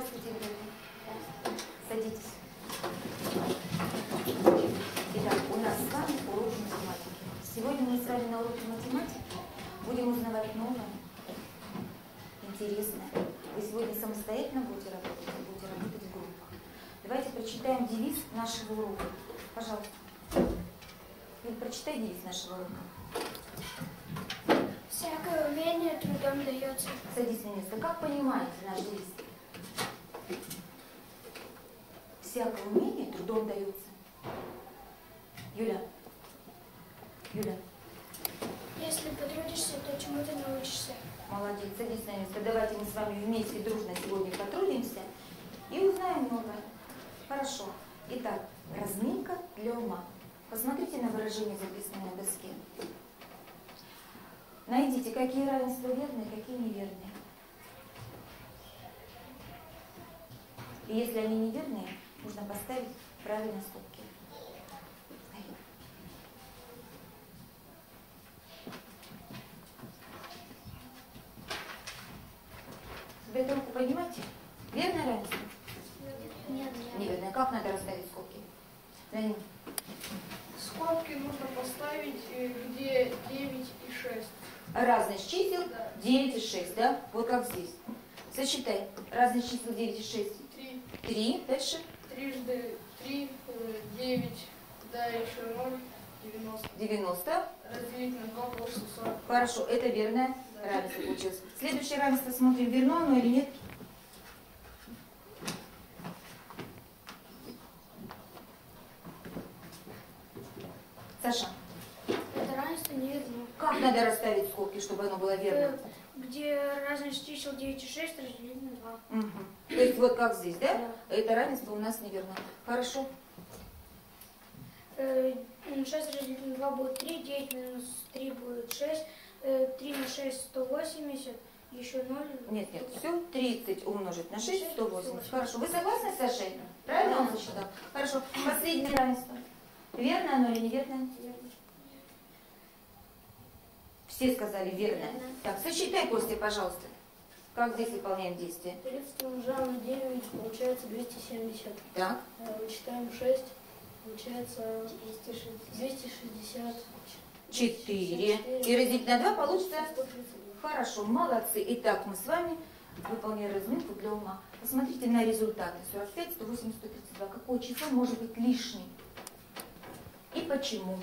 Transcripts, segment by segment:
Здравствуйте, ребята. Садитесь. Итак, у нас с вами урок математики. Сегодня мы с вами на уроке математики будем узнавать новое, интересное. Вы сегодня самостоятельно будете работать в группах. Давайте прочитаем девиз нашего урока. Пожалуйста. Юль, прочитай девиз нашего урока. Всякое умение трудом дается. Садись на место. Как понимаете наш девиз? Всякое умение трудом дается. Юля. Если потрудишься, то чему ты научишься? Молодец, садись на место. Давайте мы с вами вместе дружно сегодня потрудимся и узнаем многое. Хорошо. Итак, разминка для ума. Посмотрите на выражение, записанное на доске. Найдите, какие равенства верные, какие неверные. И если они неверные, нужно поставить правильно скобки. Вы эту руку поднимайте. Верное равенство? Нет. Неверное. Как надо расставить скобки? Данил. Скобки нужно поставить, где 9 и 6. Разность чисел Да. 9 и 6, да? Вот как здесь. Сосчитай. Разность чисел 9 и 6. 3. 3. Дальше. Трижды 3, 9, да, еще 0, 90. 90. Разделить на 2 получится 40. Хорошо, это верное равенство получилось. Следующее равенство смотрим, верно оно или нет. Саша, Это равенство неверно. как надо расставить скобки, чтобы оно было верно? Где разность чисел 9 и 6 разделить на 2. Угу. То есть вот как здесь, да? Да. Это равенство у нас неверно. Хорошо. 6 разделить на 2 будет 3, 9 минус 3 будет 6, 3 на 6 180, еще 0. Нет, все. 30 умножить на 6, 180. Хорошо. Вы согласны с Сашей? Правильно он засчитал? Хорошо. Последнее равенство. Верно оно или неверно? Все сказали верно. Верно. Так, сосчитай, Костя, пожалуйста. Как здесь выполняем действие? 30 умножаем на 9, получается 270. Так. Вычитаем 6, получается 260. 4. И разделить на 2 получится? 132. Хорошо, молодцы. Итак, мы с вами выполняем разминку для ума. Посмотрите на результаты. 45, 180, 132. Какое число может быть лишним? И почему?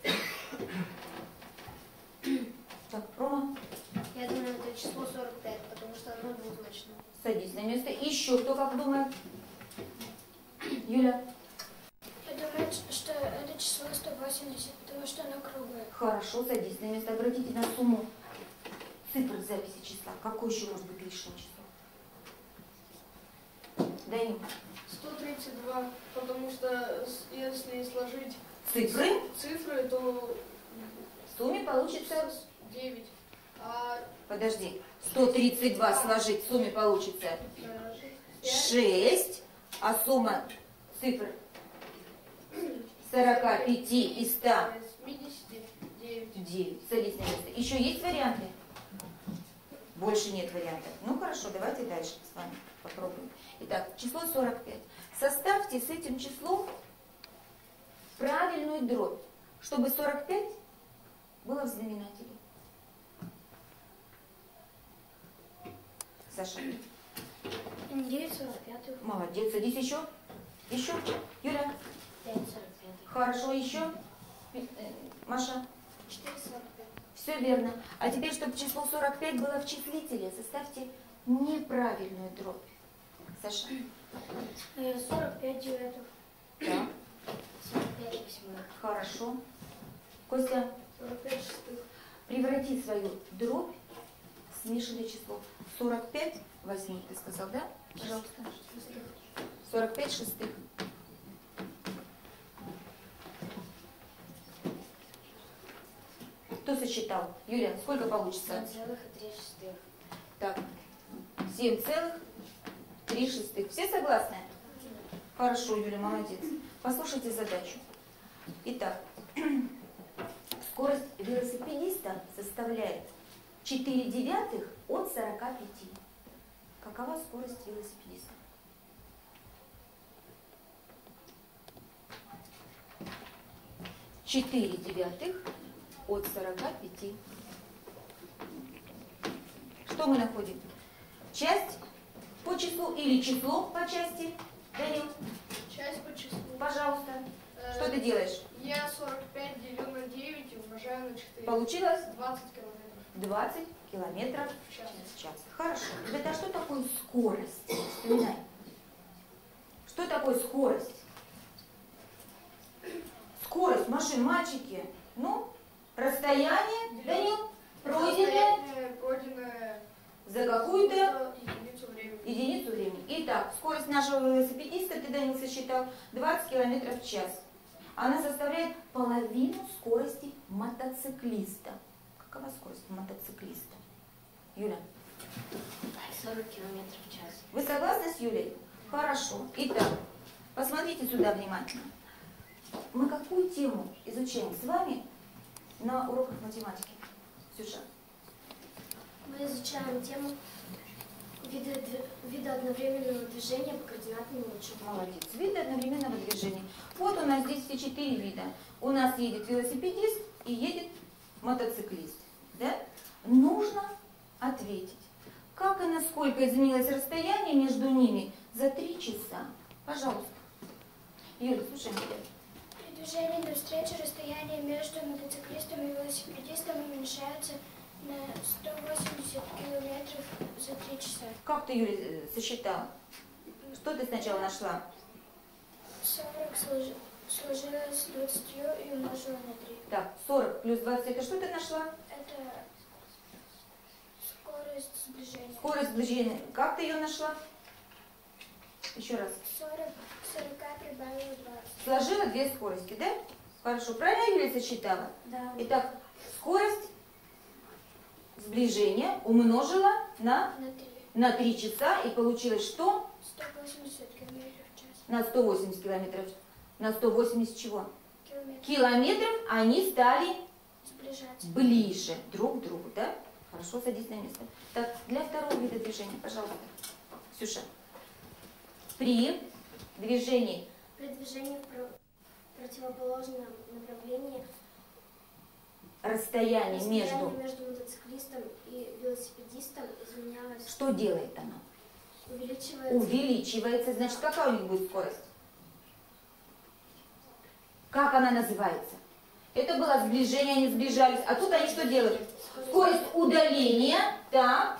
Так, Рома, Я думаю, это число 45, потому что оно двузначное. садись на место. Еще кто как думает? Юля? Я думаю, что это число 180, потому что оно круглое. Хорошо, садись на место. Обратите на сумму цифр записи числа. Какое еще может быть лишнее число? Данил. 132, потому что если сложить Цифры то в сумме получится... 9. Подожди. 132 сложить в сумме получится 6, а сумма цифр 45 и 100 59. 9. Садись на место. Еще есть варианты? Больше нет вариантов. Ну хорошо, давайте дальше с вами попробуем. Итак, число 45. Составьте с этим числом правильную дробь, чтобы 45 было в знаменателе. Саша. 9 45. Молодец. Садись еще. Еще. Юля. 5 45. Хорошо. Еще. Маша. 4 45. Все верно. А теперь, чтобы число 45 было в числителе, составьте неправильную дробь. Саша. 45 девятых. Да. 45 восьмых. Хорошо. Костя. 45 шестых. Преврати свою дробь в смешанное число. 45 возьми, ты сказал, да? Пожалуйста. 45 шестых. Кто сосчитал? Юля, сколько получится? 7,3. Так, 7,3. Все согласны? Хорошо, Юля, молодец. Послушайте задачу. Итак, скорость велосипедиста составляет 4 девятых от 45. Какова скорость велосипедиста? 4/9 от 45. Что мы находим? Часть по числу или число по части? Данил, Часть по числу. пожалуйста. Э, Что ты делаешь? Я 45 делю на 9 и умножаю на 4. Получилось 20 километров 20 километров в час. в час. Хорошо. Это что такое скорость? Вспоминай. Что такое скорость? Скорость машин, мальчики. Ну, расстояние, Данил, пройденное Пройденное за какую-то единицу времени. единицу времени. Итак, скорость нашего велосипедиста, ты, Данил, сосчитал, 20 километров в час. Она составляет половину скорости мотоциклиста. Какова скорость мотоциклиста? Юля, 40 километров в час. вы согласны с Юлей? Хорошо. Итак, посмотрите сюда внимательно. Мы какую тему изучаем с вами на уроках математики? Ксюша? Мы изучаем тему вида одновременного движения по координатным лучам. Молодец. Виды одновременного движения. Вот у нас здесь все 4 вида. У нас едет велосипедист и едет мотоциклист. Да? Нужно ответить, как и насколько изменилось расстояние между ними за 3 часа. Пожалуйста. Юля, слушай меня. При движении навстречу расстояние между мотоциклистом и велосипедистом уменьшается на 180 километров за 3 часа. Как ты, Юля, сосчитала? Что ты сначала нашла? 40 сложилось с 20 и умножила на 3. Так, 40 плюс 20, это что ты нашла? Это скорость сближения. Скорость сближения. Как ты ее нашла? Еще раз. 40 прибавила 20. Сложила две скорости, да? Хорошо. Правильно Юля сосчитала? Да. Итак, скорость сближения умножила На 3. на 3 часа и получилось что? 180 километров в час. На 180 километров. На 180 чего? Километр. Километров они стали Сближаться. ближе друг к другу, да? Хорошо, садись на место. Так, для второго вида движения, пожалуйста. Ксюша. При движении При движении в противоположном направлении расстояние расстояние между... между мотоциклистом и велосипедистом изменялось, Что делает оно? увеличивается. Увеличивается. Значит, какая у них будет скорость? Как она называется? Это было сближение, они сближались. А тут они что делают? Скорость удаления. Так.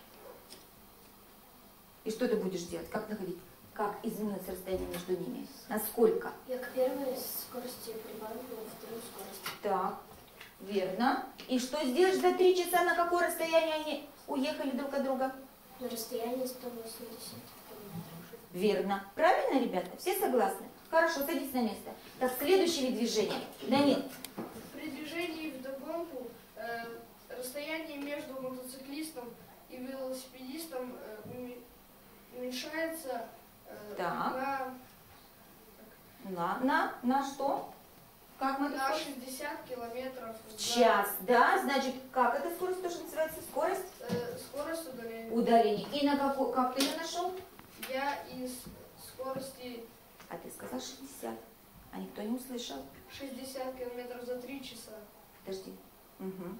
И что ты будешь делать? Как находить? Как изменилось расстояние между ними? Насколько? Я к первой скорости прибавила вторую скорость. Так. Верно. И что сделаешь за 3 часа? На какое расстояние они уехали друг от друга? На расстоянии 180 километров. Верно. Правильно, ребята? Все согласны? Хорошо, садись на место. Так, следующий вид движения. Данил. При движении вдогонку расстояние между мотоциклистом и велосипедистом уменьшается Так. На что? Как мы это на скорость? 60 километров В час, да? Значит, как эта скорость тоже называется? Скорость скорость удаления. удаления. И на какую, как ты ее нашел? Я из скорости А ты сказал 60. А никто не услышал. 60 километров за 3 часа. Подожди. Угу.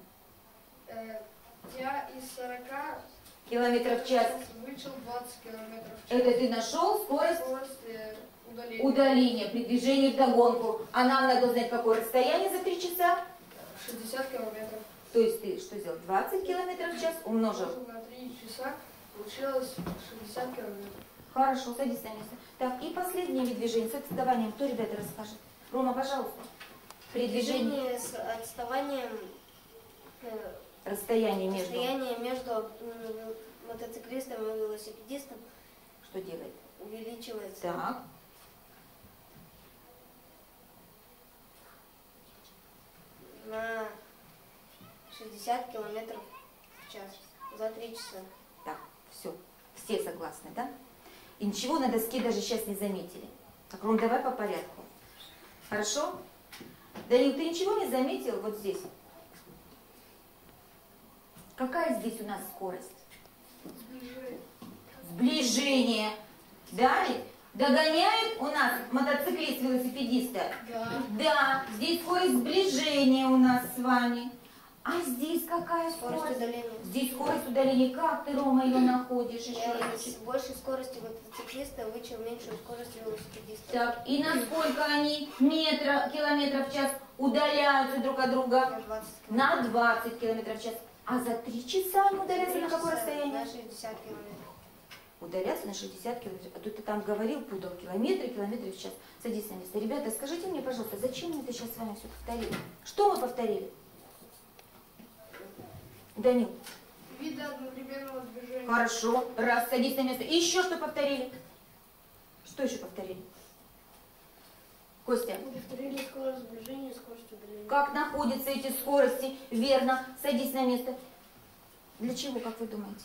Я из 40 Километров в час. вычел 20 километров в час. Это ты нашел скорость Скорость удаления. удаления при движении вдогонку. А нам надо знать, какое расстояние за 3 часа. 60 километров. То есть ты что сделал? 20 километров в час умножил. На 3 часа получилось 60 километров. Хорошо, садись на место. Так, и последний вид движения с отставанием. Кто, ребята, расскажет? Рома, пожалуйста. При движении Движение с отставанием расстояние между... расстояние между мотоциклистом и велосипедистом Что делает? увеличивается Так. на 60 километров в час за 3 часа. Так, все. Все согласны, да? И ничего на доске даже сейчас не заметили. Так, Ром, давай по порядку. Хорошо? Данил, ты ничего не заметил вот здесь? Какая здесь у нас скорость? Сближение. Сближение. Далее. Догоняет у нас мотоциклист велосипедиста? Да. Да, здесь скорость сближения у нас с вами. А здесь какая Скорость скорость? удаления. Здесь скорость удаления. Как ты, Рома, ее находишь? Еще Я разочек. с большей скоростью мотоциклиста вычел меньшую скорость велосипедиста. Так, и насколько они километров в час удаляются друг от друга? На 20 На 20 километров в час. А за 3 часа они удаляются на какое расстояние? На 60 километров. Удаляться на 60 километров. А тут ты там говорил, путал километры в час. Садись на место. Ребята, скажите мне, пожалуйста, зачем мы это сейчас с вами все повторили? Что мы повторили? Данил. Виды одновременного движения. Хорошо. Раз, садись на место. И еще что повторили? Что еще повторили? Костя. Повторили скорость сближения и скорость удаления. Как находятся эти скорости? Верно. Садись на место. Для чего, как вы думаете?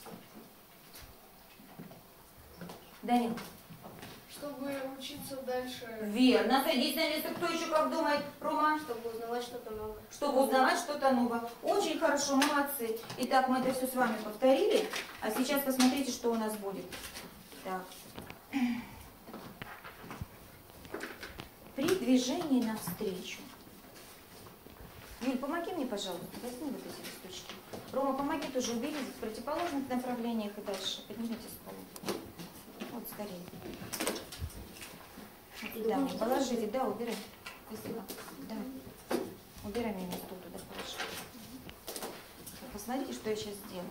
Данил. Чтобы учиться дальше. Верно. Садись на место. Кто еще как думает? Рома. Чтобы узнавать что-то новое. Чтобы узнавать что-то новое. Очень хорошо, молодцы. Итак, мы это все с вами повторили. А сейчас посмотрите, что у нас будет. Так. При движении навстречу. Юль, помоги мне, пожалуйста. Возьми вот эти листочки. Рома, помоги тоже убери в противоположных направлениях и дальше. Поднимите с пола. Вот, скорее. Да, мне положите, да, убирай. Спасибо. Да. Убирай меня стул туда, положи. Посмотрите, что я сейчас сделаю.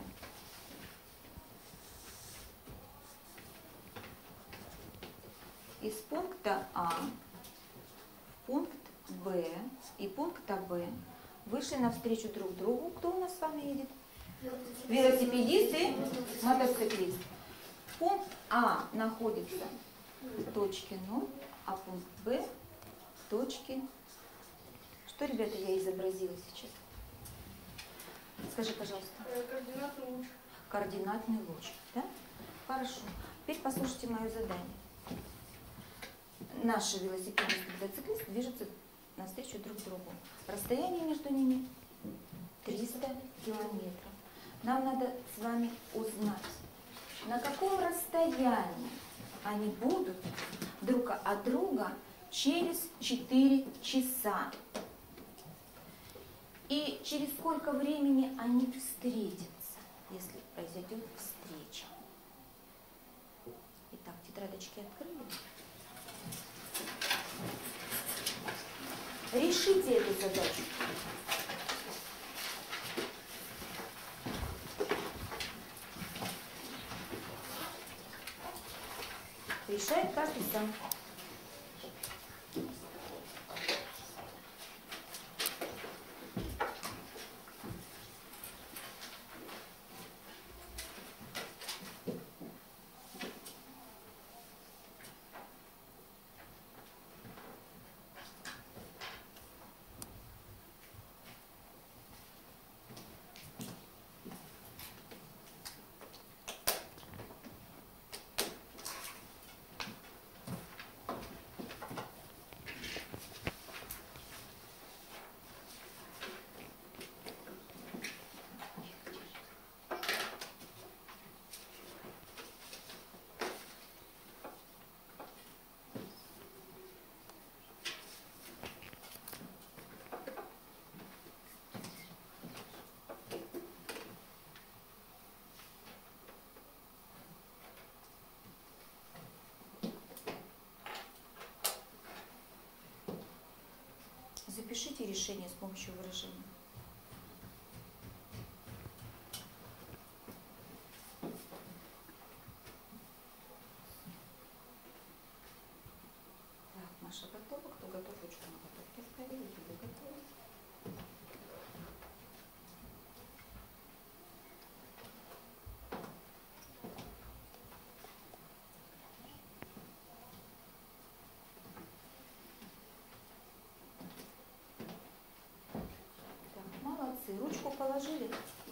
Из пункта А в пункт Б и пункта Б вышли навстречу друг другу. Кто у нас с вами едет? Велосипедист и мотоциклист. Пункт А находится в точке 0, а пункт Б в точке... Что, ребята, я изобразила сейчас? Скажи, пожалуйста. Координатный луч. Координатный луч. Да? Хорошо. Теперь послушайте мое задание. Наши велосипедисты и мотоциклисты движутся навстречу друг другу. Расстояние между ними 300 километров. Нам надо с вами узнать, на каком расстоянии они будут друг от друга через 4 часа. И через сколько времени они встретятся, если произойдет встреча. Итак, тетрадочки открыли. Решите эту задачу. Решает каждый сам. Запишите решение с помощью выражения. Так, Маша готова? Кто готов? Ручку на готовке ставили. Вы готовы? Молодцы, ручку положили.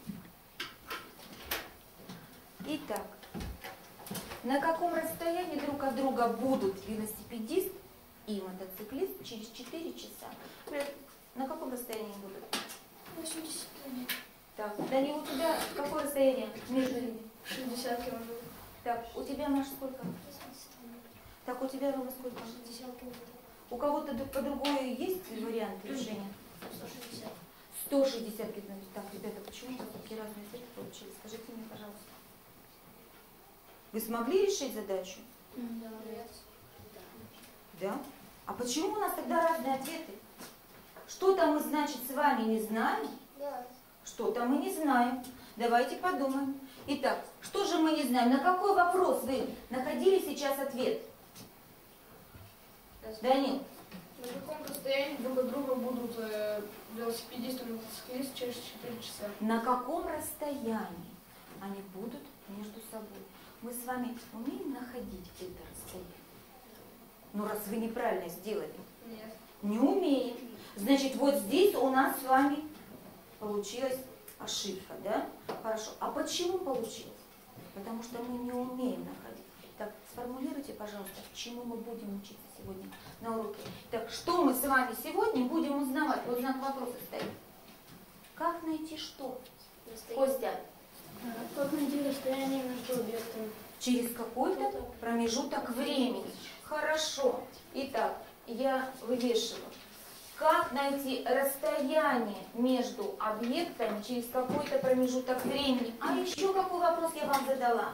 Итак, на каком расстоянии друг от друга будут велосипедист и мотоциклист через 4 часа? На каком расстоянии будут? 80 километров. Так, Данил, у тебя какое расстояние между ними? 60 километров. Так, у тебя, Маша, сколько? 80 километров. Так, у тебя, Рома, сколько? 60 километров. У кого-то по-другому есть вариант решения? 160. 160 километров. Так, ребята, почему у вас такие разные ответы получились? Скажите мне, пожалуйста. Вы смогли решить задачу? Да. Да? А почему у нас тогда разные ответы? Что-то мы, значит, с вами не знаем, Да. что-то мы не знаем. Давайте подумаем. Итак, что же мы не знаем? На какой вопрос вы находили сейчас ответ? Данил, На каком расстоянии друг от друга будут велосипедисты и мотоциклист через 4 часа? на каком расстоянии они будут между собой? Мы с вами умеем находить это расстояние? Ну, раз вы неправильно сделали. Нет. Не умеем. Значит, вот здесь у нас с вами получилась ошибка, да? Хорошо. А почему получилось? Потому что мы не умеем находить. Так, сформулируйте, пожалуйста, чему мы будем учиться сегодня на уроке. Так, что мы с вами сегодня будем узнавать? Вот знак вопроса стоит. Как найти что? Костя, Как найти расстояние между объектами? через какой-то промежуток времени. Хорошо. Итак, я вывешиваю. Как найти расстояние между объектами через какой-то промежуток времени? А еще какой вопрос я вам задала?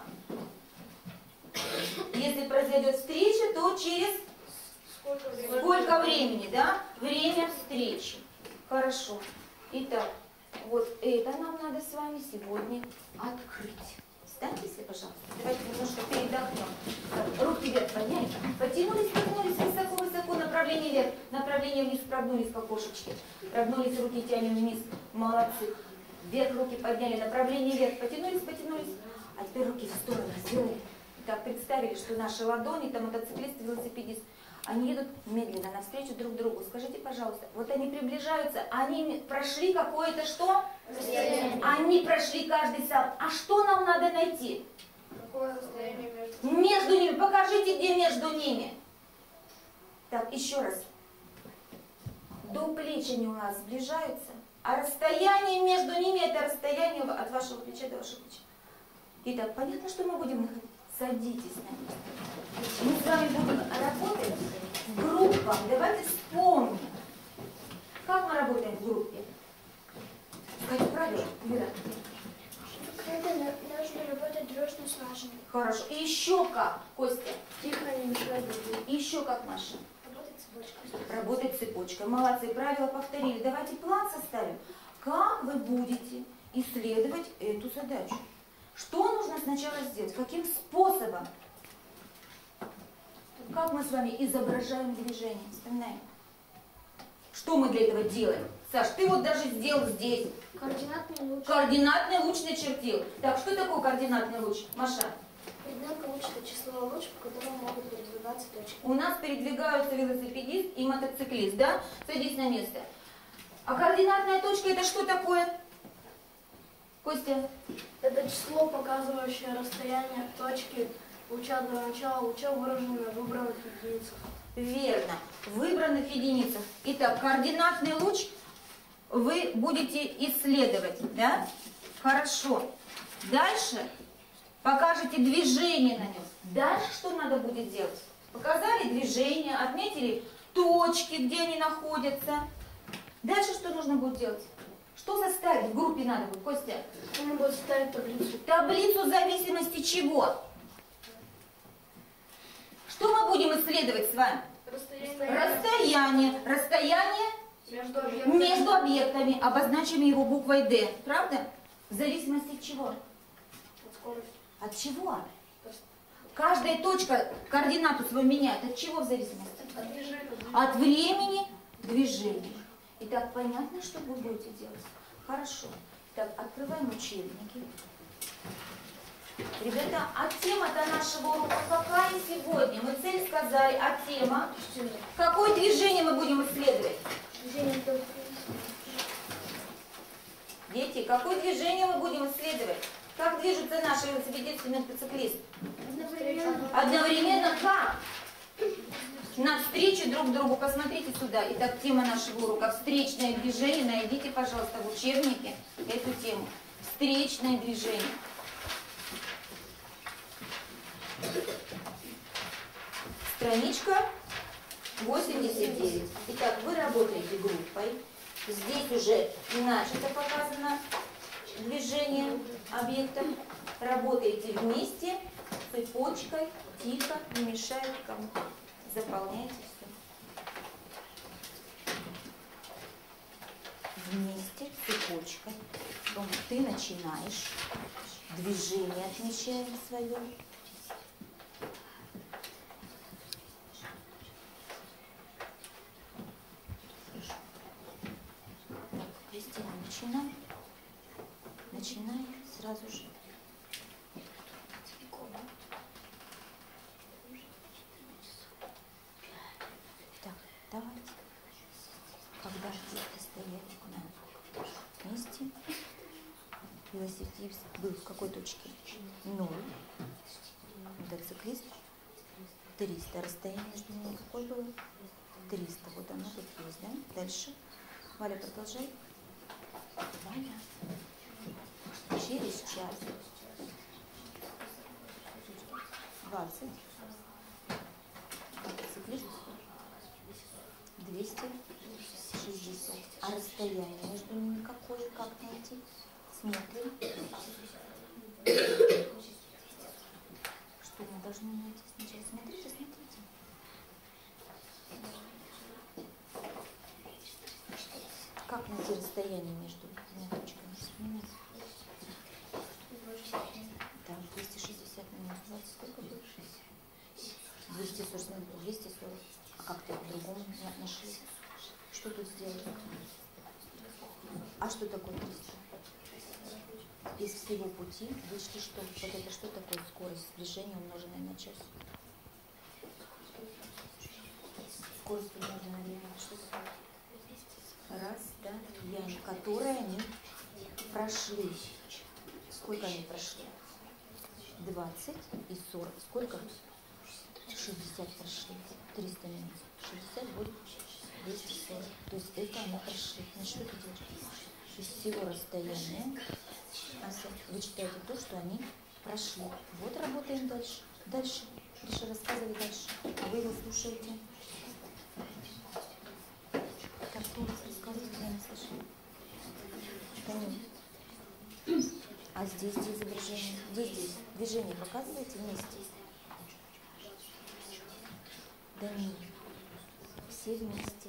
Если произойдет встреча, то через Сколько времени? сколько времени, да? Время встречи. Хорошо. Итак, вот это нам надо с вами сегодня открыть. Встаньте, если, пожалуйста. Давайте немножко передохнем. Так, руки вверх подняли. Потянулись, потянулись высоко-высоко. Направление вверх. Направление вниз. Прогнулись по кошечке. Прогнулись, руки тянем вниз. Молодцы. Вверх руки подняли. Направление вверх. Потянулись, потянулись. А теперь руки в сторону сделали. Так, представили, что наши ладони, это мотоциклист, велосипедист. Они едут медленно навстречу друг другу. Скажите, пожалуйста, вот они приближаются, они прошли какое-то что? Расстояние. Они прошли каждый сам. А что нам надо найти? Какое расстояние между... Между ними. Покажите, где между ними. Так, еще раз. До плеч они у нас сближаются, а расстояние между ними это расстояние от вашего плеча до вашего плеча. Итак, понятно, что мы будем находить? Садитесь на место. Мы с вами будем работать в группах. Давайте вспомним. Как мы работаем в группе? Какие правила? Вера. Это нужно работать дружно, слаженно. Хорошо. И еще как, Костя? Тихо, не мешай другим. И еще как, Маша? Работать цепочкой. Работать цепочкой. Молодцы, правила повторили. Давайте план составим. Как вы будете исследовать эту задачу? Что нужно сначала сделать? Каким способом? Как мы с вами изображаем движение? Вспоминаем. Что мы для этого делаем? Саш, ты вот даже сделал здесь. Координатный луч. Координатный луч начертил. Так, что такое координатный луч? Маша? Переменка луч – это число луч, по которому могут передвигаться точки. У нас передвигаются велосипедист и мотоциклист, да? Садись на место. А координатная точка это что такое? Костя? Это число, показывающее расстояние точки луча до начала луча, выраженное в выбранных единицах. Верно. В выбранных единицах. Итак, координатный луч вы будете исследовать, да? Хорошо. Дальше покажете движение на нем. Дальше что надо будет делать? Показали движение, отметили точки, где они находятся. Дальше что нужно будет делать? Что составить в группе надо будет, Костя? Нужно будет составить таблицу. Таблицу зависимости чего? Что мы будем исследовать с вами? Расстояние. Расстояние Между объектами. между объектами. Обозначим его буквой D. Правда? В зависимости от чего? От скорости. От чего? Каждая точка координату свою меняет. От чего в зависимости? От движения. От времени движения. Итак, понятно, что вы будете делать? Хорошо. Так, открываем учебники. Ребята, а тема-то нашего урока какая сегодня? Мы цель сказали, а тема? Какое движение мы будем исследовать? Движение точки. Дети, какое движение мы будем исследовать? Как движутся наши велосипедисты и мотоциклисты? Одновременно как? Навстречу друг другу. Посмотрите сюда. Итак, тема нашего урока. Встречное движение. Найдите, пожалуйста, в учебнике эту тему. Встречное движение. Страничка 89. Итак, вы работаете группой. Здесь уже начато показано движение объектов. Работаете вместе, цепочкой, тихо, не мешает кому. Заполняйте все. Вместе, цепочкой. Потом ты начинаешь. Движение отмечаем свое. Кристина, начинай. Начинай сразу же. Так, давайте. Когда где-то стоять на месте. Велосипедист был в какой точке? 0. Мотоциклист 300. Расстояние между ними какое было? 300. Вот оно тут есть, да? Дальше. Валя, продолжай. Валя. Через час. 20. Мотоциклист 260. А расстояние между ними какое? Как найти? Смотрим. Что мы должны найти сначала? Смотрите, смотрите. Как найти расстояние между двумя точками? Вспоминайте. Так, 260 минус 20. Сколько будет? 240 минут, 240. А как ты по-другому нашли? Что тут сделали? А что такое 300? Из всего пути вышли что? Вот это что такое скорость сближения, умноженная на час? Скорость умноженная на время. Что такое? Расстояние, которое они прошли. Сколько они прошли? 20 и 40. Сколько? 60 прошли. 300 минут. 60 будет 240. То есть это они прошли. Значит, что ты делаешь? Из всего расстояния вы читаете то, что они прошли. Вот работаем дальше. Дальше. Гриша, рассказывай дальше. А вы его слушаете. Так, кто у вас рассказывает, я не слышу. Понятно. А здесь где изображение? Здесь движение показываете вместе? Да нет. Все вместе.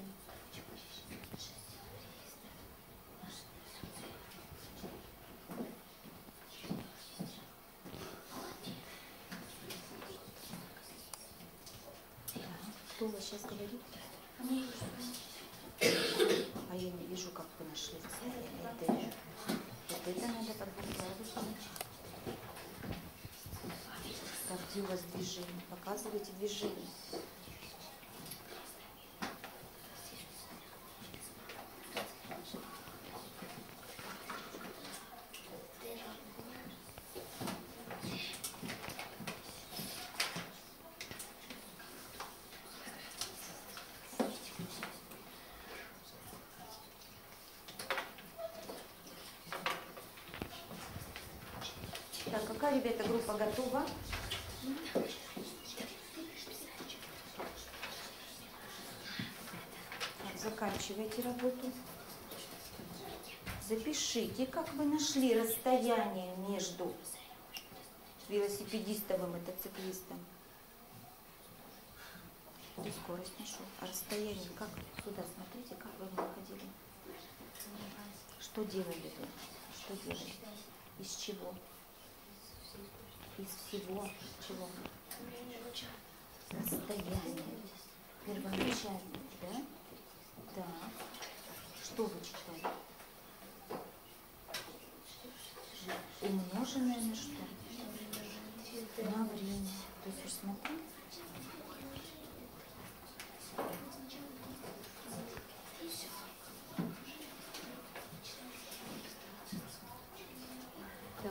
Кто у вас сейчас говорит? А я не вижу, как вы нашли расстояние. Вот это надо подготовить. Так, где у вас движение? Показывайте движение. Так, какая, ребята, группа готова? Так, заканчивайте работу. Запишите, как вы нашли расстояние между велосипедистом и мотоциклистом. И скорость нашел. А расстояние, как сюда смотрите, как вы находили? Что делали вы? Что делали? Из чего? Из всего чего? Расстояние. Первоначально, да? Так. Что вы читали? Умноженное на что? На время. То есть, смотрите. Так.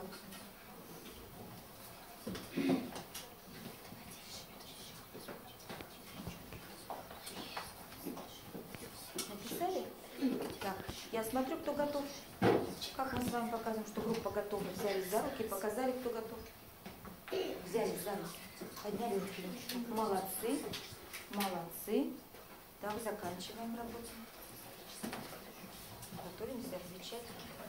Написали? Так, я смотрю, кто готов. Как мы с вами показываем, что группа готова? Взяли за руки, показали, кто готов. Взяли за руки, подняли руки. Молодцы. Молодцы. Так, заканчиваем работу. Готовимся отвечать.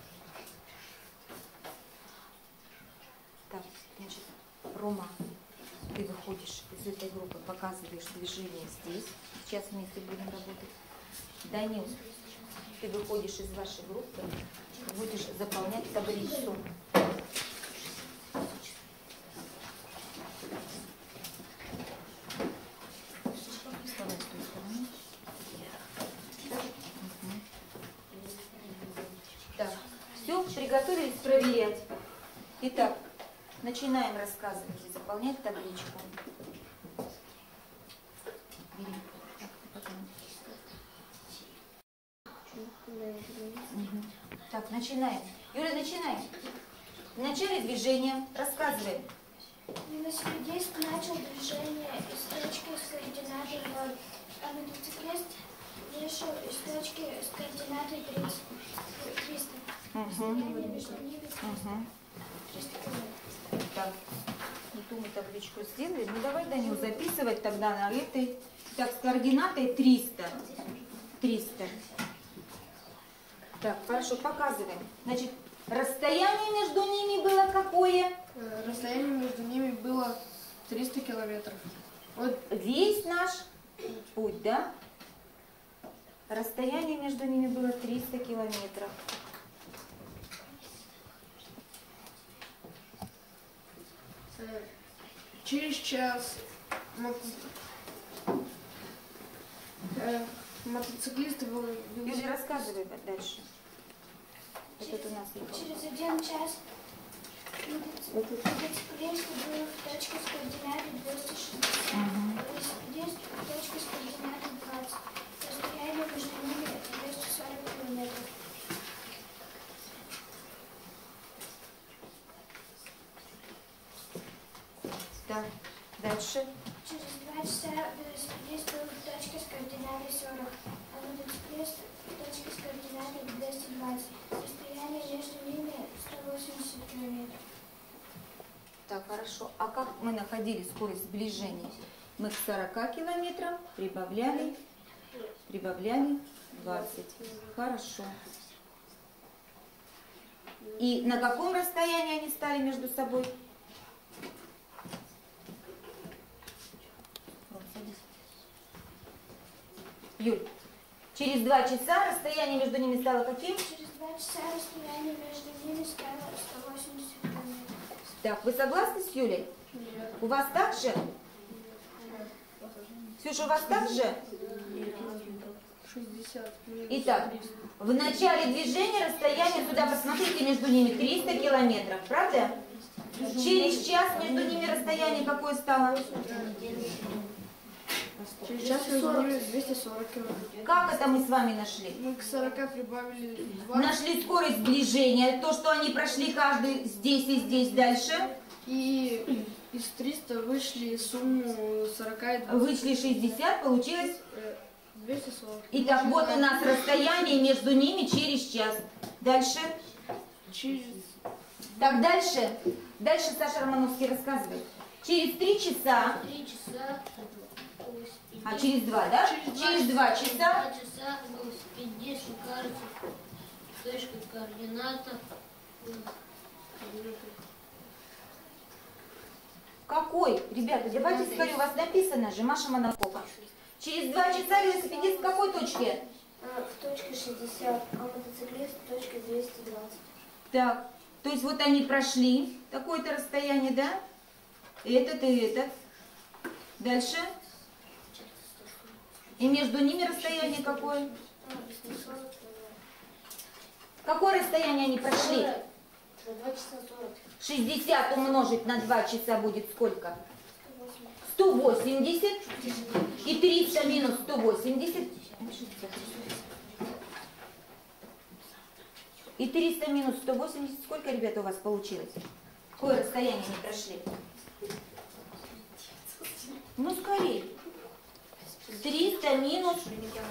Так, значит, Рома, ты выходишь из этой группы, показываешь движение здесь. Сейчас вместе будем работать. Данил, ты выходишь из вашей группы, будешь заполнять таблицу. Так, все, приготовились проверять. Итак, начинаем рассказывать и заполнять табличку. Бери. Так, Мгм. Так, начинаем. Юля, начинаем. В начале движения рассказываем. Велосипедист начал движение из точки с координатой 0, а мотоциклист вышел из точки с координатой 300. Расстояние между ними 300 километров. Так, не ту мы табличку сделали. Ну давай, Данил, записывать тогда на этой. Так, с координатой 300. 300. Так, хорошо, показываем. Значит, расстояние между ними было какое? Расстояние между ними было 300 километров. Вот Весь наш путь, да? Расстояние между ними было 300 километров. через час мотоциклисты Юля, рассказывай дальше. Этот у нас ехал. Через 1 час мотоциклист был в точке с координатой 260. Велосипедист в точке с координатой 20. Расстояние между ними 240 километров. Так, дальше. Через 2 часа велосипедист был в точке с координатой 40, а мотоциклист в точке с координатой 220. Расстояние между ними 180 километров. Так, хорошо. А как мы находили скорость сближения? Мы к 40 километрам прибавляли 20. Хорошо. И на каком расстоянии они стали между собой? Юль, через 2 часа расстояние между ними стало каким? Через 2 часа расстояние между ними стало 180 километров. Так, вы согласны с Юлей? Нет. У вас так же? Ксюша, у вас так же? 60 минус Итак, 300. в начале движения расстояние, сюда посмотрите, между ними 300 километров, правда? Через час между ними расстояние какое стало? Через час между ними 240 километров. Как это мы с вами нашли? Мы к 40 прибавили 20 Нашли скорость сближения, то, что они прошли каждый здесь и здесь дальше. и из 300 вышли сумму 40 и 20. Вышли 60, получилось. 240. Итак, вот у нас расстояние между ними через час. Дальше. Через Так, дальше. Дальше Саша Романовский рассказывает. Через 3 часа, 3 часа а через 2, да? Через 2 часа. 2 часа велосипедист укажется точкой координата. Какой? Ребята, давайте скорее, у вас написано же, Маша Монакова. Через 2 часа велосипедист в какой точке? В точке 60, а мотоциклист в точке 220. Так, то есть вот они прошли такое-то расстояние, да? Этот и этот. Дальше. И между ними расстояние какое? 140 Какое расстояние они прошли? За 2 часа 40. 60 умножить на 2 часа будет сколько? 180. И 300 минус 180. И 300 минус 180. Сколько, ребята, у вас получилось? Какое расстояние они прошли? Ну, скорее. 300 минус...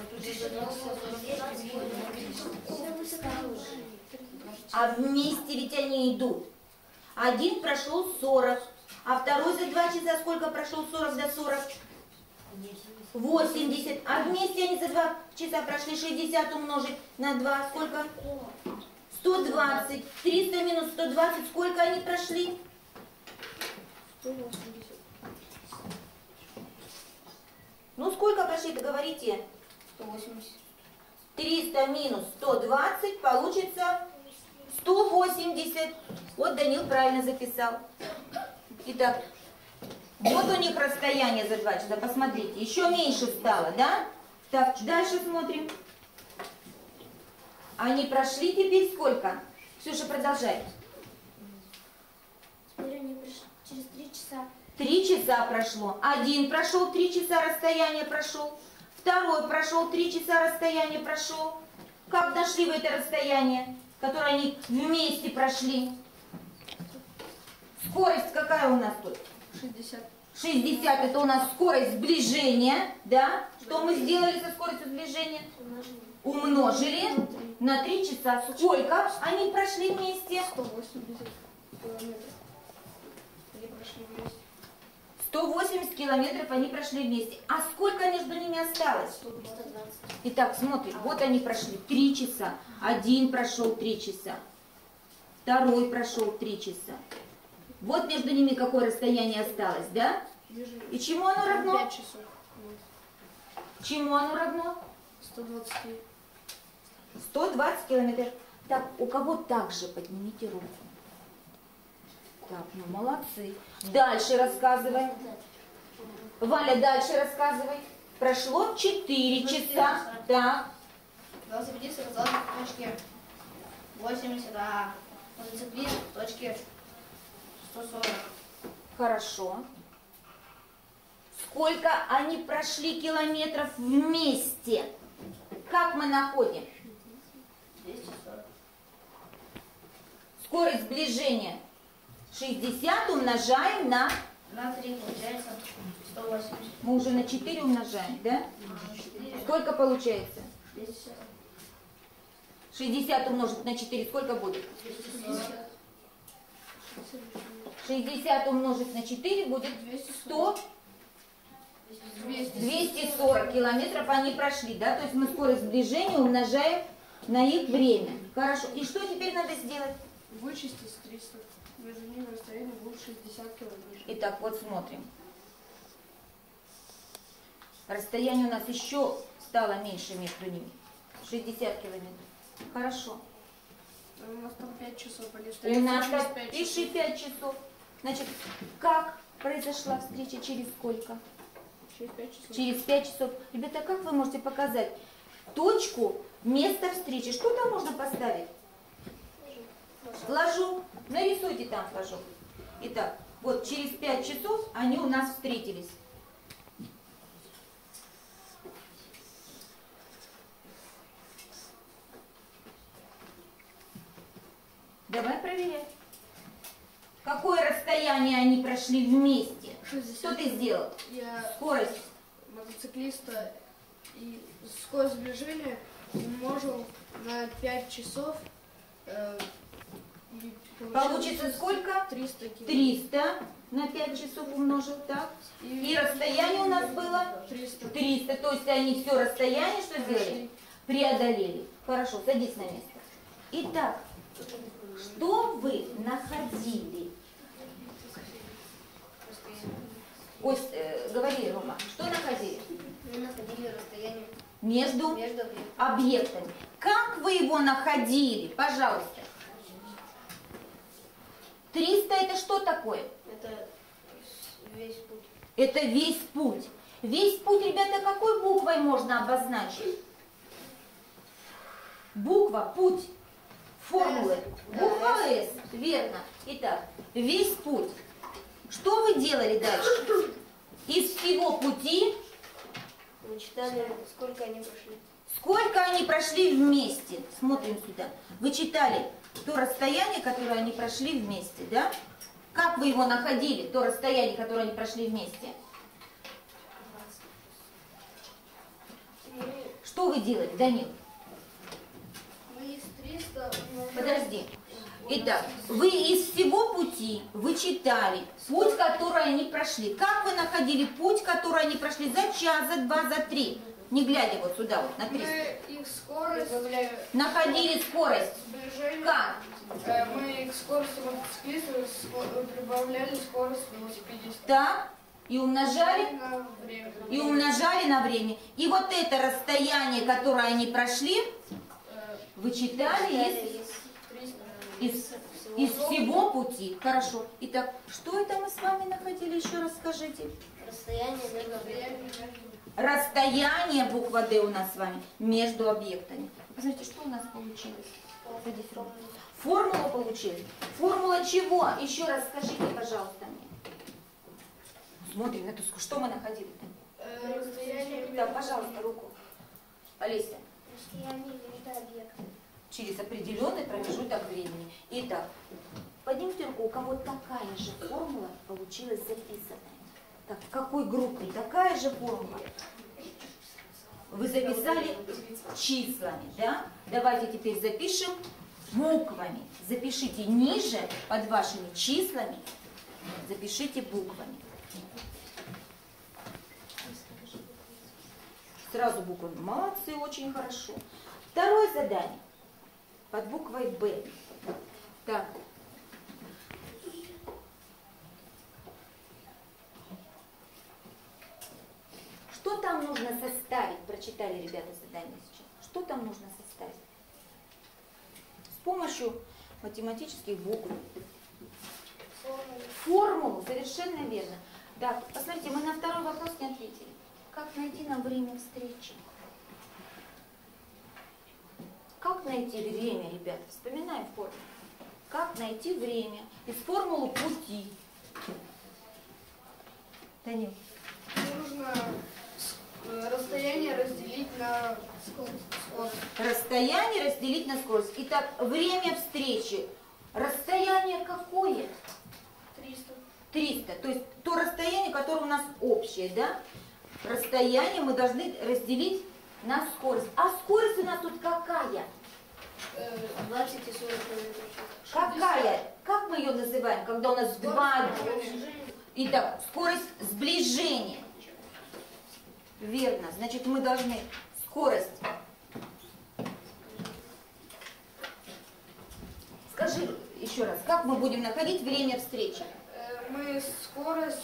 А вместе ведь они идут. Один прошел 40, а второй за 2 часа сколько прошел 40 до 40? 80. А вместе они за 2 часа прошли. 60 умножить на 2. Сколько? 120. 300 минус 120. Сколько они прошли? 180. Ну, сколько прошли, договорите? 180. 300 минус 120 получится 180. Вот Данил правильно записал. Итак, вот у них расстояние за 2 часа. Посмотрите, еще меньше стало, да? Так, дальше смотрим. Они прошли теперь сколько? Ксюша, продолжай. Теперь они пришли через 3 часа. 3 часа прошло. Один прошел 3 часа, расстояние прошел. Второй прошел 3 часа, расстояние прошел. Как дошли в это расстояние, которое они вместе прошли? Скорость какая у нас тут? 60. 60 это у нас скорость сближения, да? Что мы сделали со скоростью сближения? Умножили на 3 часа. Сколько они прошли вместе? 180 километров. Они прошли вместе. 180 километров они прошли вместе. А сколько между ними осталось? 120. Итак, смотрим, вот они прошли 3 часа. Один прошел 3 часа. Второй прошел 3 часа. Вот между ними какое расстояние осталось, да? И чему оно равно? 5 часов. Чему оно равно? 120. 120 километров. Так, у кого так же? Поднимите руку. Так, ну молодцы. Дальше рассказывай. Валя, дальше рассказывай. Прошло 4 часа. Так. Велосипедист оказался в точке 80, а мотоциклист в точке 140. Хорошо. Сколько они прошли километров вместе? Как мы находим? 240. Скорость сближения 60 умножаем на... На 3 получается 180. Мы уже на 4 умножаем, да? 4, Сколько получается? 240. 60 умножить на 4 сколько будет? 240. 60 умножить на 4 будет 100. 240 километров они прошли, да? То есть мы скорость сближения умножаем на их время. Хорошо. И что теперь надо сделать? Вычесть из 300. Между ними расстояние будет 60 километров. Итак, вот смотрим. Расстояние у нас еще стало меньше между ними. 60 километров. Хорошо. У нас там 5 часов. Они У нас через так 5 пиши 5 часов. Значит, как произошла встреча, через сколько? Через 5 часов. Через 5 часов. Ребята, как вы можете показать точку, место встречи? Что там можно поставить? Флажок. Нарисуйте там флажок. Итак, вот через 5 часов они у нас встретились. Давай проверять. Какое расстояние они прошли вместе? 60. Что ты сделал? Я Скорость. мотоциклиста и скорость сближения умножил на 5 часов. И Получится сколько? 300 километров. 300 на 5 часов умножил, так? И расстояние у нас было 300. 300. То есть они все расстояние что сделали? Преодолели. Хорошо, садись на место. Итак, что вы находили? Кость, говори, Рома, что находили? Мы находили расстояние Между между объектами. Как вы его находили? Пожалуйста. 300 это что такое? это весь путь. Это весь путь. Весь путь, ребята, какой буквой можно обозначить? Буква, путь, формулы. Буква С, верно. Итак, весь путь. Что вы делали дальше? Из всего пути, Мы читали, сколько они прошли. сколько они прошли вместе? Смотрим сюда. Вы читали то расстояние, которое они прошли вместе, да? Как вы его находили, то расстояние, которое они прошли вместе? Что вы делали, Данил? Мы из 300 умножаем. Подожди. Итак, вы из всего пути вычитали путь, который они прошли. Как вы находили путь, который они прошли за час, за два, за три? Не глядя вот сюда, вот на 300. Мы их скорость, Находили скорость. сближение. Как? Мы их скорость мотоциклиста прибавляли скорость велосипедиста. Так. И умножали? На время. И умножали на время. И вот это расстояние, которое они прошли, вычитали из всего пути. Хорошо. Итак, что это мы с вами находили? Еще раз скажите. Расстояние между объектами. Расстояние, буква D у нас с вами, между объектами. Посмотрите, что у нас получилось? Формула получилась. Формула чего? Еще раз скажите, пожалуйста, мне. Смотрим на доску. Что мы находили-то? Расстояние Да, пожалуйста, руку. Олеся. Расстояние между объектами. Через определенный промежуток времени. Итак, поднимите руку, у кого такая же формула получилась записанная. Так, в какой группе такая же формула? Вы записали числами, да? Давайте теперь запишем буквами. Запишите ниже, под вашими числами, запишите буквами. Сразу буквами. Молодцы, очень хорошо. Второе задание. Под буквой Б. Так. Что там нужно составить? Прочитали, ребята, задание сейчас. Что там нужно составить? С помощью математических букв. Формулу, совершенно верно. Так, посмотрите, мы на второй вопрос не ответили. Как найти нам время встречи? Как найти время, ребята? Вспоминаем формулу. Как найти время? Из формулы пути. Данил. нужно расстояние разделить на скорость. Расстояние разделить на скорость. Итак, время встречи. Расстояние какое? 300. 300. То есть то расстояние, которое у нас общее, да? Расстояние мы должны разделить на скорость. А скорость у нас тут какая? 20 и 40 километров. Какая? Как мы ее называем, когда у нас два... Итак, скорость сближения. Верно. Значит, мы должны скорость. Скажи еще раз, как мы будем находить время встречи? Мы скорость,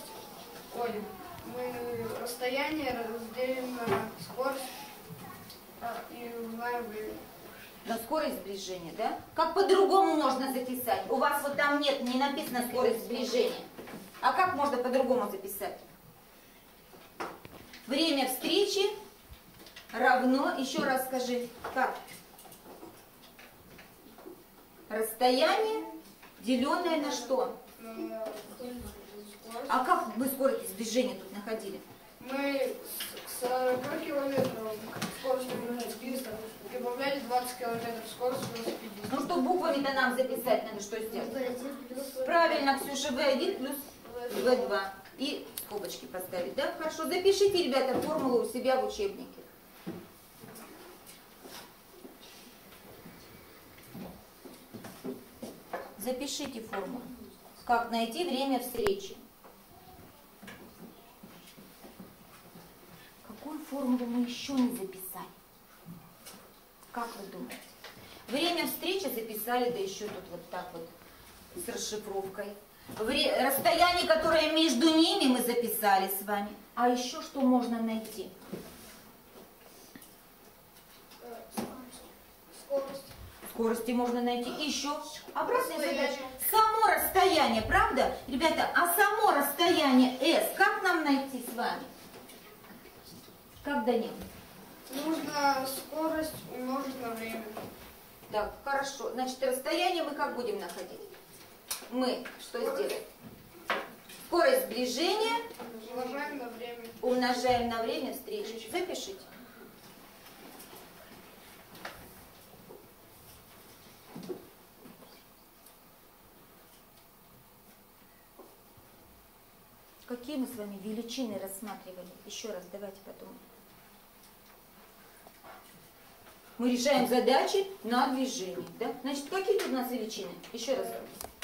мы расстояние разделим на скорость и узнаем время. На скорость сближения, да? Как по-другому можно записать? У вас вот там нет, не написано скорость сближения. А как можно по-другому записать? Время встречи равно, еще раз скажи, как? Расстояние, деленное на что? А как вы скорость сближения тут находили? Мы с 40 километров скоростью мотоциклиста прибавляли 20 километров скорости велосипедиста. Ну что, буквами-то нам записать надо, что сделать? Правильно, Ксюша, V1 плюс V2. И скобочки поставить, да? Хорошо, запишите, ребята, формулу у себя в учебнике. Запишите формулу. Как найти время встречи? Какую формулу мы еще не записали? Как вы думаете? Время встречи записали, да еще тут вот так вот с расшифровкой. Расстояние, которое между ними, мы записали с вами. А еще что можно найти? Скорость. Скорости можно найти. И еще обратная задача. Само расстояние, правда? Ребята, а само расстояние S, как нам найти с вами? Как, Данил? Нужно скорость умножить на время. Так, хорошо. Значит, расстояние мы как будем находить? Мы что сделаем? Скорость сближения Умножаем на время. умножаем на время встречи. Запишите. Какие мы с вами величины рассматривали? Еще раз, давайте потом. Мы решаем задачи на движении. Да? Значит, какие тут у нас величины? Еще раз.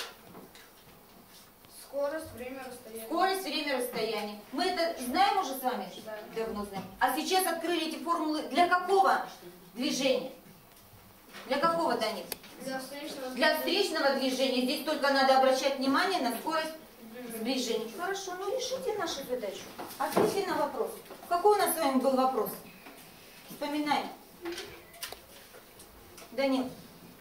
Скорость, время, расстояние. Скорость, время, расстояние. Мы это знаем уже с вами? Да. Давно знаем. А сейчас открыли эти формулы для какого движения? Для какого, Данил? Для встречного движения. Здесь только надо обращать внимание на скорость сближения. Хорошо, ну решите нашу задачу. Ответьте на вопрос. Какой у нас с вами был вопрос? Вспоминаем. Данил.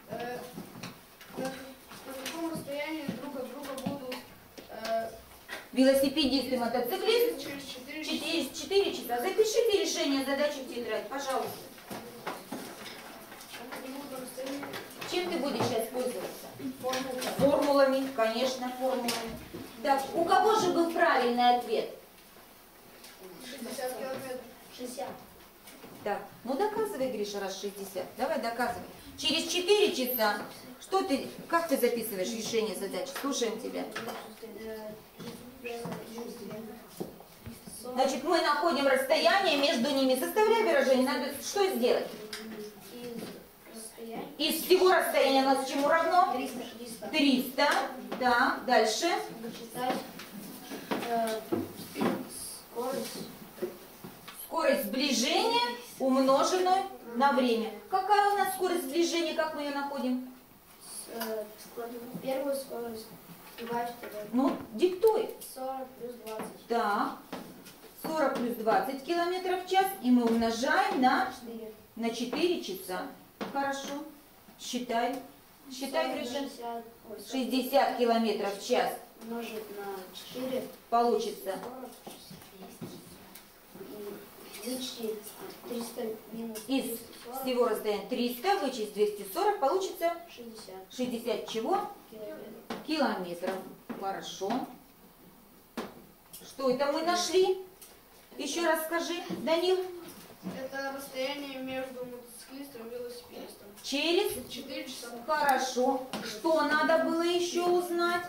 На каком расстоянии друг от друга будут Велосипедист и мотоциклист? через 4 часа? Через 4 часа. Запишите решение задачи в тетрадь, пожалуйста. Они будут на расстоянии Чем ты будешь сейчас пользоваться? Формулами, конечно, формулами. Так, у кого же был правильный ответ? 60 километров. 60. Так, ну доказывай, Гриша, раз 60. Давай доказывай. Через 4 часа, что ты, как ты записываешь решение задачи? Слушаем тебя. Значит, мы находим расстояние между ними. Составляй выражение. Надо что сделать? Из всего расстояния у нас чему равно? 300. Да, дальше. Вычитать скорость. Скорость сближения, умноженную на время. Какая у нас скорость сближения, как мы ее находим? Первую скорость добавить вторую. Ну, диктуй. 40 плюс 20. Так, 40 плюс 20 километров в час, и мы умножаем на 4. 4 часа. Хорошо. Считай. Считай, Гриша. 60 километров в час Умножить на 4. получится. 200. 300 минус Из 240. всего расстояния 300, вычесть 240, получится 60 60 чего? километров. Километров. Хорошо. Что это мы нашли? Еще раз скажи, Данил. Это расстояние между мотоциклистом и велосипедистом. Через? 4 часа. Хорошо. Что надо было еще узнать?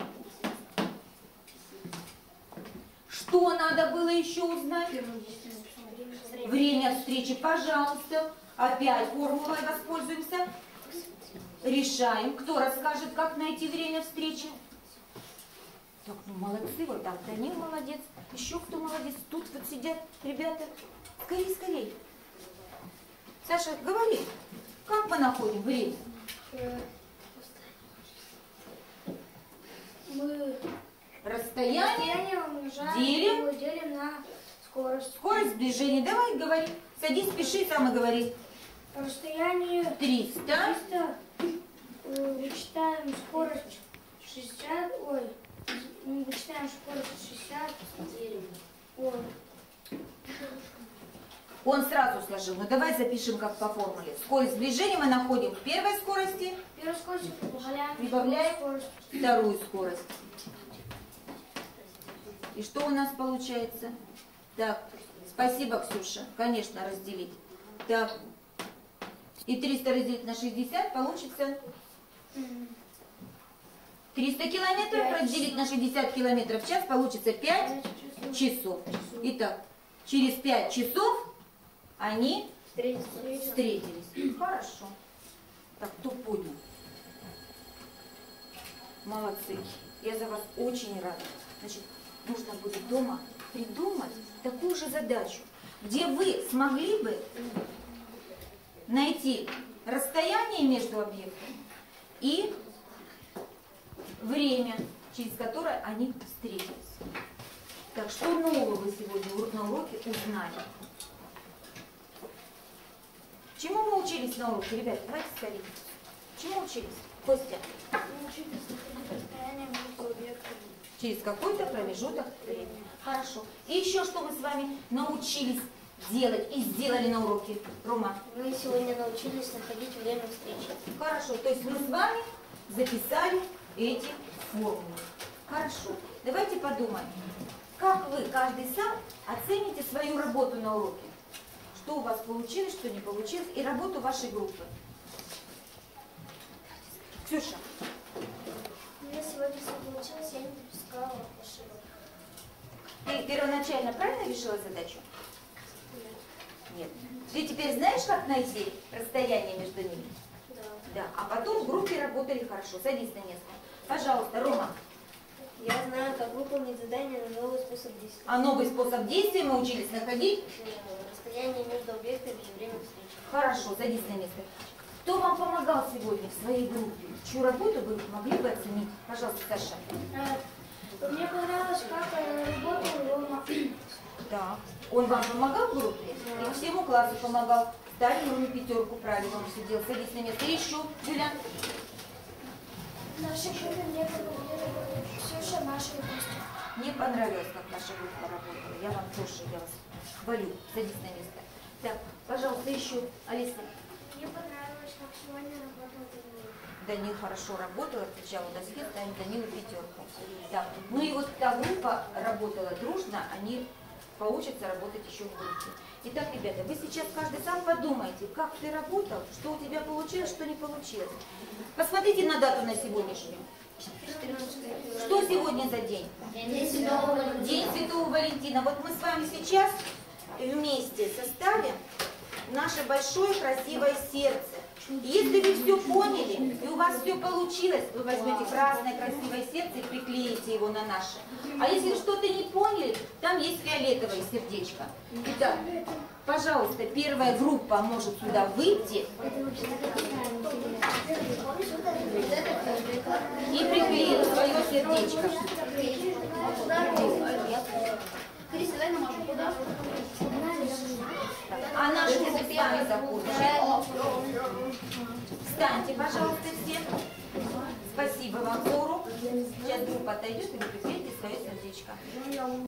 Что надо было еще узнать? Время встречи, пожалуйста. Опять формулой воспользуемся. Решаем. Кто расскажет, как найти время встречи? Так, ну молодцы, вот так. Данил молодец. Еще кто молодец? Тут вот сидят ребята. Скорей, скорей. Саша, говори. Как мы находим время? Мы Расстояние, умножаем, делим на скорость. скорость сближения. Давай, говори. Садись, пиши, сам и говори. Расстояние 300. 300, вычитаем скорость 60, мы вычитаем скорость 60, Он сразу сложил. Ну давай запишем как по формуле. Скорость сближения мы находим в первой скорости, первую скорость Прибавляем. скорость. вторую скорость. И что у нас получается? Так, спасибо, Ксюша. Конечно, разделить. Так, и 300 разделить на 60 получится 300 километров разделить на 60 километров в час получится 5 часов. Итак, через 5 часов они встретились. Хорошо. Так, кто понял? Молодцы. Я за вас очень рада. Значит, нужно будет дома придумать такую же задачу, где вы смогли бы найти расстояние между объектами и время, через которое они встретились. Так, что нового вы сегодня на уроке узнали? Чему мы учились на уроке, ребят? Давайте скорее. Чему учились? Костя? Мы учились находить расстояние между объектами. Через какой-то промежуток времени. Хорошо. И еще что мы с вами научились делать и сделали на уроке, Рома? Мы сегодня научились находить время встречи. Хорошо. То есть мы с вами записали эти формулы. Хорошо. Давайте подумаем, как вы, каждый сам, оцените свою работу на уроке. Что у вас получилось, что не получилось, и работу вашей группы. Ксюша. У меня сегодня все получилось, я не допускала ошибок. Ты первоначально правильно решила задачу? Нет. Ты теперь знаешь, как найти расстояние между ними? Да. А потом в группе работали хорошо. Садись на место. Пожалуйста, Рома. Я знаю, как выполнить задание на новый способ действия. А новый способ действия мы учились находить? Расстояние между объектами и время встречи. Хорошо, садись на место. Кто вам помогал сегодня в своей группе? Чью работу вы могли бы оценить? Пожалуйста, Саша. Мне понравилось, как работал Рома. Да. Он вам помогал в группе? И всему классу помогал. Ставим ему 5, правильно он сидел. Садись на место. И еще, Юля. В нашей группе мне помогли работать Ксюша, Маша и Костя. Мне понравилось, как наша группа работала. Я вам тоже, я вас хвалю. Садись на место. Так, пожалуйста, еще, Алиса. Мне понравилось, как сегодня работал Данил. Данил хорошо работал, отвечал у доски, ставим Данилу 5. Так, ну и вот та группа работала дружно, они поучатся работать еще в группе. Итак, ребята, вы сейчас каждый сам подумайте, как ты работал, что у тебя получилось, что не получилось. Посмотрите на дату на сегодняшнюю. Что сегодня за день? День Святого Валентина. Вот мы с вами сейчас вместе составим наше большое красивое сердце. Если вы все поняли, и у вас все получилось, вы возьмете красное красивое сердце и приклеите его на наше. А если что-то не поняли, там есть фиолетовое сердечко. Итак, пожалуйста, первая группа может сюда выйти и приклеить свое сердечко. А наш круг с вами закончен. Встаньте, пожалуйста, все. Спасибо вам за урок. Сейчас группа отойдет, и вы приклеите свое сердечко.